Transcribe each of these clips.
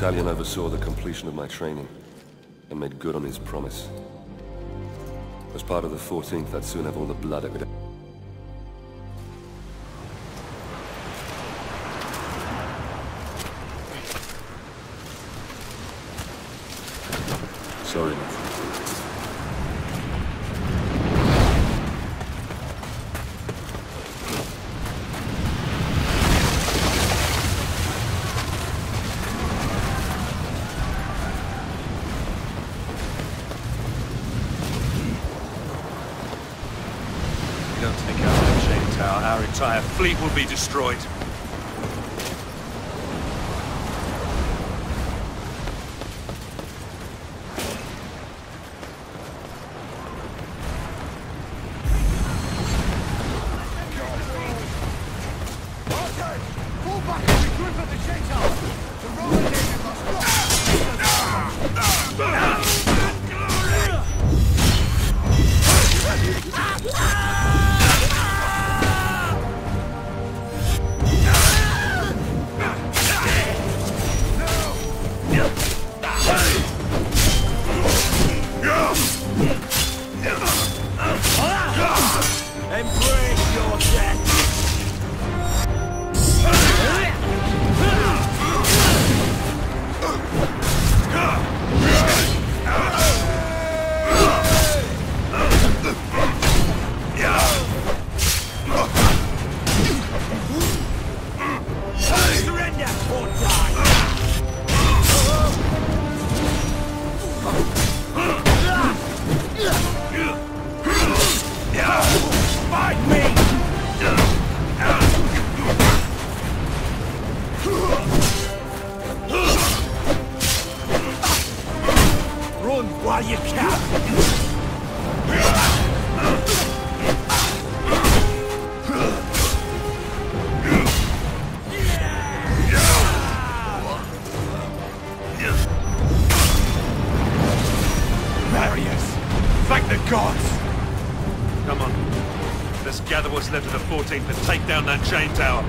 Talion oversaw the completion of my training and made good on his promise. As part of the 14th, I'd soon have all the blood it would... Sorry, Nathan. Don't take out that chain tower, our entire fleet will be destroyed. While you can! Marius! Thank the gods! Come on. Let's gather what's left of the 14th and take down that chain tower.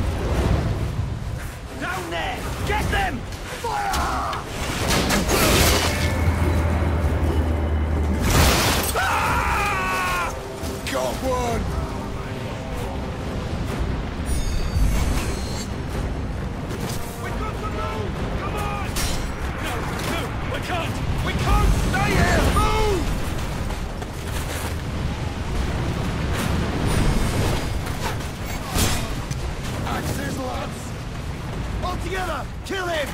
Down there! Get them! Fire! Got one! We got to move! Come on! No, we can't! We can't stay here! Move! Axes, lads! All together! Kill him!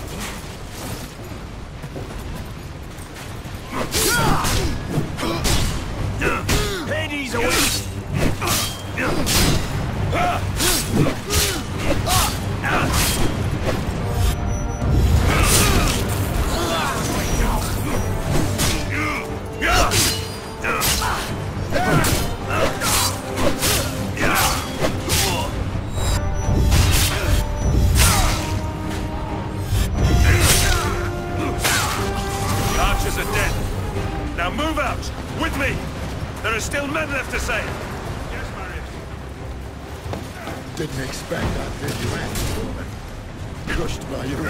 Hades away! Archers are dead. Now move out! With me! There are still men left to save! Yes, Marius. Didn't expect that, did you? Crushed by your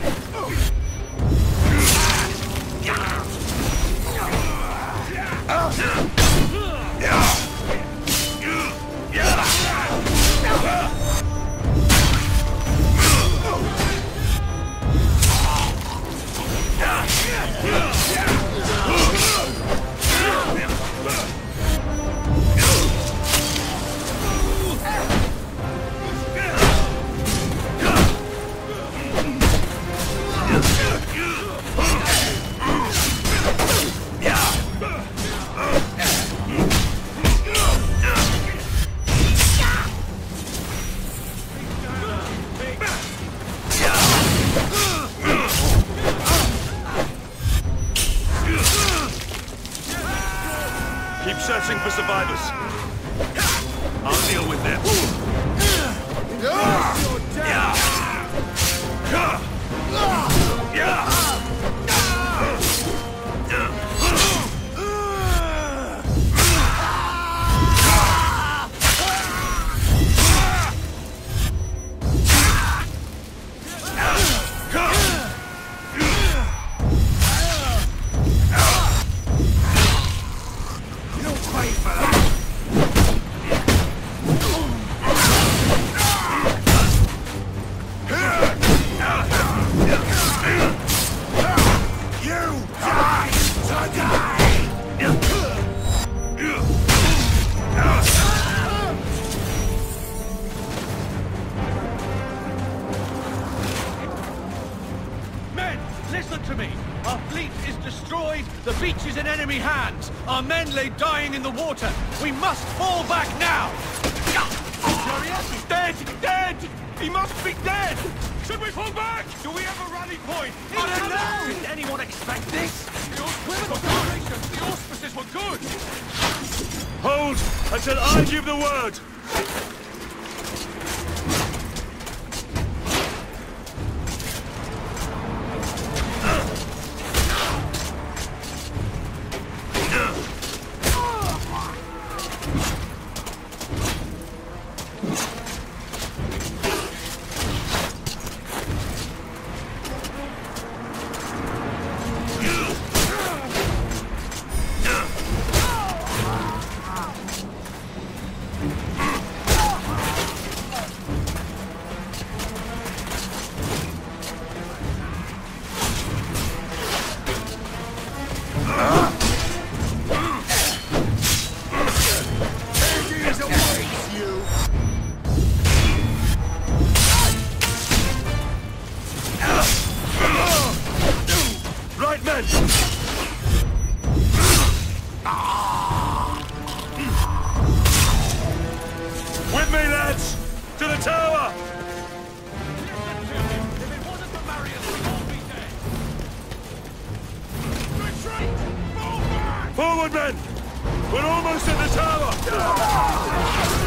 Keep searching for survivors. I'll deal with them. Our fleet is destroyed. The beach is in enemy hands. Our men lay dying in the water. We must fall back now. He's dead! Dead! He must be dead! Should we fall back? Do we have a rally point? I don't know! Did anyone expect this? The auspices were good! Hold until I give the word! With me, lads! To the tower! If it wasn't for Marius, we'd all be dead! Retreat! Fall back! Forward, men! We're almost at the tower!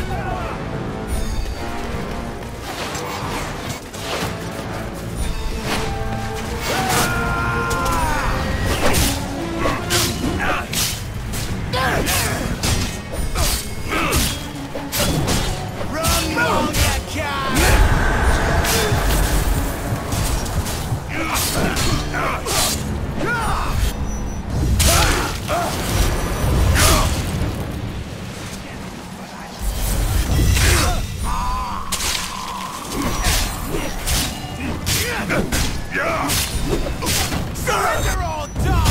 Surrender or die!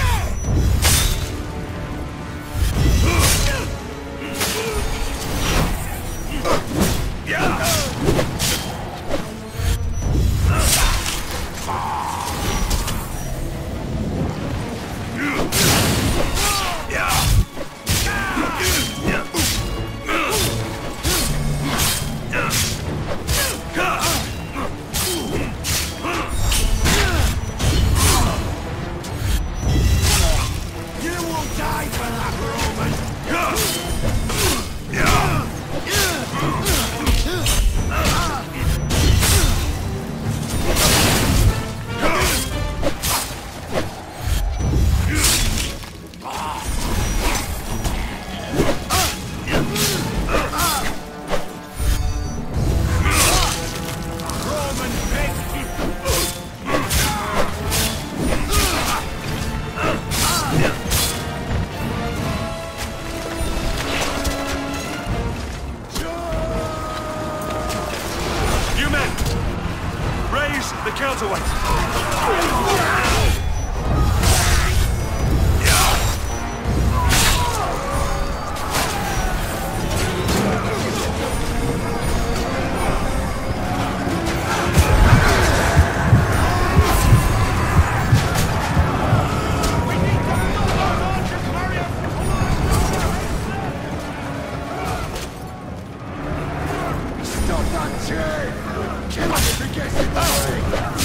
The counterweight! Stop that chain! Kill it if it gets in the way!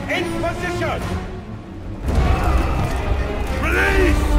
In position! Release!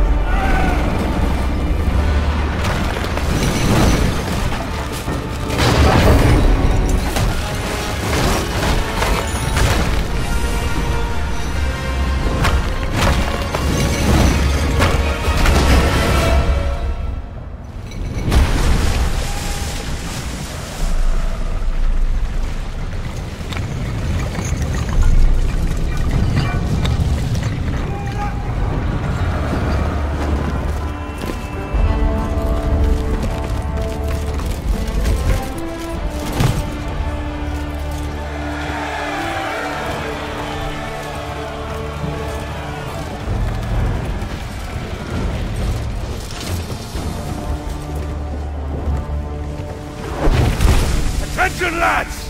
Attention, lads!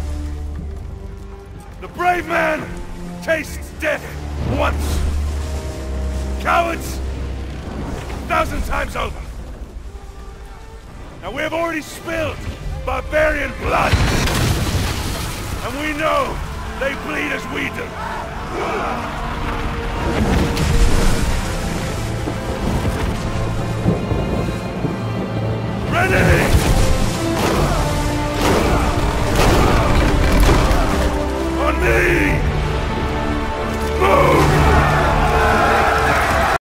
The brave man tastes death once. Cowards, 1,000 times over. Now we have already spilled barbarian blood. And we know they bleed as we do. Ready!